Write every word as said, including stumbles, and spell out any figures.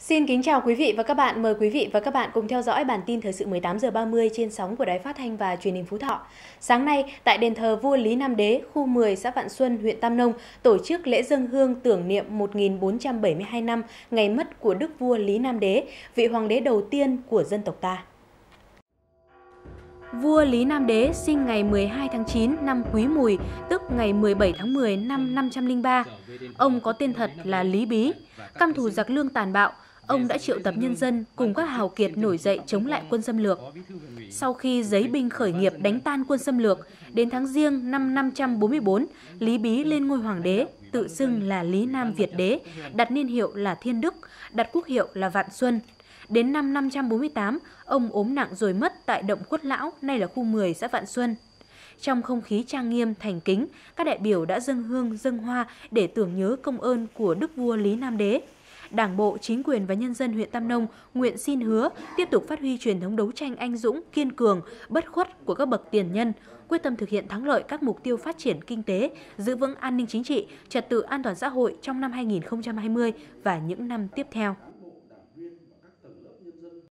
Xin kính chào quý vị và các bạn. Mời quý vị và các bạn cùng theo dõi bản tin thời sự mười tám giờ ba mươi trên sóng của Đài Phát thanh và Truyền hình Phú Thọ. Sáng nay, tại đền thờ vua Lý Nam Đế, khu mười, xã Vạn Xuân, huyện Tam Nông, tổ chức lễ dâng hương tưởng niệm một nghìn bốn trăm bảy mươi hai năm ngày mất của Đức vua Lý Nam Đế, vị hoàng đế đầu tiên của dân tộc ta. Vua Lý Nam Đế sinh ngày mười hai tháng chín năm Quý Mùi, tức ngày mười bảy tháng mười năm năm trăm lẻ ba. Ông có tên thật là Lý Bí. Căm thù giặc lương tàn bạo, ông đã triệu tập nhân dân cùng các hào kiệt nổi dậy chống lại quân xâm lược. Sau khi giấy binh khởi nghiệp đánh tan quân xâm lược, đến tháng Giêng năm năm trăm bốn mươi tư, Lý Bí lên ngôi hoàng đế, tự xưng là Lý Nam Việt Đế, đặt niên hiệu là Thiên Đức, đặt quốc hiệu là Vạn Xuân. Đến năm năm trăm bốn mươi tám, ông ốm nặng rồi mất tại động Khuất Lão, nay là khu mười, xã Vạn Xuân. Trong không khí trang nghiêm, thành kính, các đại biểu đã dâng hương, dâng hoa để tưởng nhớ công ơn của Đức vua Lý Nam Đế. Đảng bộ, chính quyền và nhân dân huyện Tam Nông nguyện xin hứa tiếp tục phát huy truyền thống đấu tranh anh dũng, kiên cường, bất khuất của các bậc tiền nhân, quyết tâm thực hiện thắng lợi các mục tiêu phát triển kinh tế, giữ vững an ninh chính trị, trật tự an toàn xã hội trong năm hai nghìn không trăm hai mươi và những năm tiếp theo.